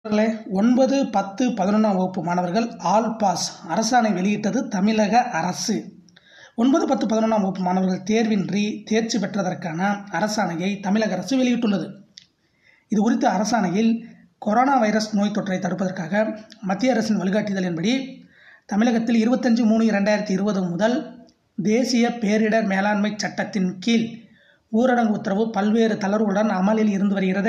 9, 10, 11 வகுப்பு மாணவர்கள் all pass அரசாணை வெளியிட்டது தமிழக அரசு. 9, 10, 11 வகுப்பு மாணவர்கள் தேர்வின்றி தேர்ச்சி பெற்றதற்கான அரசாணையை தமிழக அரசு வெளியிட்டுள்ளது. இது குறித்த அரசாணையில் கொரோனா வைரஸ் நோய் தொற்றை தடுப்பதற்காக மத்திய அரசின் வழிகாட்டுதலின்படி தமிழகத்தில் 25/3/2020 முதல் தேசிய பேரிடர் மேலாண்மை சட்டத்தின் கீழ் ஊரடங்கு உத்தரவு பல்வேறு தளர்வுகளுடன் அமலில் இருந்து வருகிறது.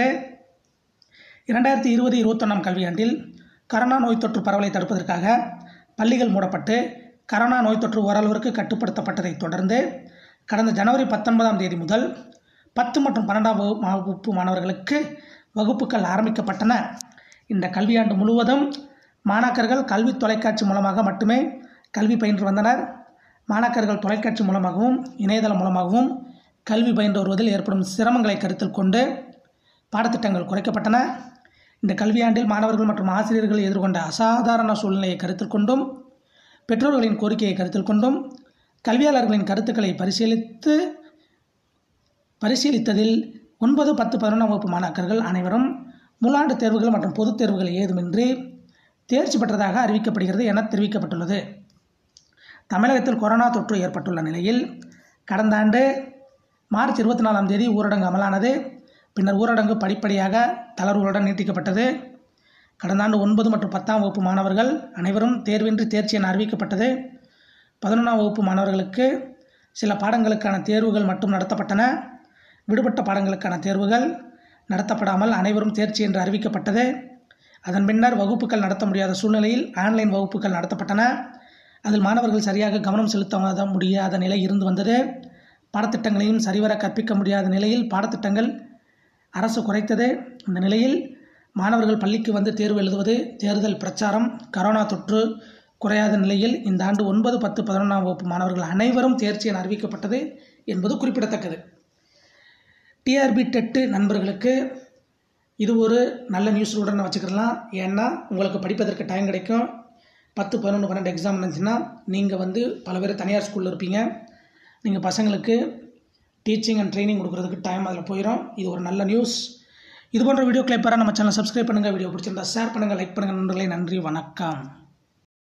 2020-21 கல்வியாண்டில் கரோனா நோய் தொற்று பரவலை தடுப்பதற்காக பள்ளிகள் மூடப்பட்டு கரோனா நோய் தொற்று ஓரளவிற்கு கட்டுப்படுத்தப்பட்டதை தொடர்ந்து கடந்த ஜனவரி 19ஆம் தேதி முதல் 10 மற்றும் 12ஆம் வகுப்பு மாணவர்களுக்கு வகுப்புகள் ஆரம்பிக்கப்பட்டன. இந்த கல்வியாண்டு முழுவதும் மாணாக்கர்கள் கல்வி தொலைக்காட்சி மூலமாக மட்டுமே கல்வி பயின்று வந்தனர். மாணாக்கர்கள் தொலைக்காட்சி மூலமாகவும் இணையதளம் மூலமாகவும் கல்வி பயின்று வருவதில் ஏற்படும் சிரமங்களை கருத்தில் கொண்டு பாடத்திட்டங்கள் குறைக்கப்பட்டன. இந்த கல்வியாண்டில் மாணவர்கள் மற்றும் ஆசிரியர்கள் எதிர்கொண்ட அசாதாரண சூழ்நிலையை கருத்தில் கொண்டும் பெற்றோர்களின் கோரிக்கையை கருத்தில் கொண்டும் கல்வியாளர்களின் கருத்துக்களை பரிசீலித்ததில் 9, 10, 11 வகுப்பு மாணாக்கர்கள் அனைவரும் முழாண்டு தேர்வுகள் மற்றும் பொதுத் தேர்வுகள் ஏதுமின்றி தேர்ச்சி பெற்றதாக அறிவிக்கப்படுகிறது என தெரிவிக்கப்பட்டுள்ளது. தமிழகத்தில் கொரோனா தொற்று ஏற்பட்டுள்ள நிலையில் கடந்த ஆண்டு மார்ச் 24ஆம் தேதி ஊரடங்கு அமலானது. பின்னர் ஊரடங்கு படிப்படியாக தளர்வுகளுடன் நீட்டிக்கப்பட்டது. கடந்த ஆண்டு 9 மற்றும் 10ஆம் வகுப்பு மாணவர்கள் அனைவரும் தேர்வின்றி தேர்ச்சி என அறிவிக்கப்பட்டது. 11ஆம் வகுப்பு மாணவர்களுக்கு சில பாடங்களுக்கான தேர்வுகள் மட்டும் நடத்தப்பட்டன. விடுபட்ட பாடங்களுக்கான தேர்வுகள் நடத்தப்படாமல் அனைவரும் தேர்ச்சி என்று அறிவிக்கப்பட்டது. அதன் பின்னர் வகுப்புகள் நடத்த முடியாத சூழ்நிலையில் ஆன்லைன் வகுப்புகள் நடத்தப்பட்டன. அதில் மாணவர்கள் சரியாக கவனம் செலுத்த முடியாத நிலை இருந்து வந்தது. பாடத்திட்டங்களையும் சரிவர கற்பிக்க முடியாத நிலையில் பாடத்திட்டங்கள் அரசு குறைத்தது. இந்த நிலையில் மாணவர்கள் பள்ளிக்கு வந்து தேர்வு எழுதுவது, தேர்தல் பிரச்சாரம், கரோனா தொற்று குறையாத நிலையில் இந்த ஆண்டு 9, 10, 11ஆம் வகுப்பு மாணவர்கள் அனைவரும் தேர்ச்சி என அறிவிக்கப்பட்டது என்பது குறிப்பிடத்தக்கது. Trb Tntet நண்பர்களுக்கு இது ஒரு நல்ல நியூஸுடன் வச்சுக்கலாம். ஏன்னா உங்களுக்கு படிப்பதற்கு டைம் கிடைக்கும். 10, 11, 12 எக்ஸாம் இருந்துச்சுன்னா நீங்கள் வந்து பல பேர் தனியார் ஸ்கூலில் இருப்பீங்க. நீங்கள் பசங்களுக்கு டீச்சிங் அண்ட் ட்ரைனிங் கொடுக்குறதுக்கு டைம் அதில் போயிடும். இது ஒரு நல்ல நியூஸ். இது போன்ற வீடியோக்களை பெற நம்ம சேனல் சப்ஸ்கிரைப் பண்ணுங்கள். வீடியோ பிடிச்சிருந்தா ஷேர் பண்ணுங்கள், லைக் பண்ணுங்கள் நண்பர்களே. நன்றி, வணக்கம்.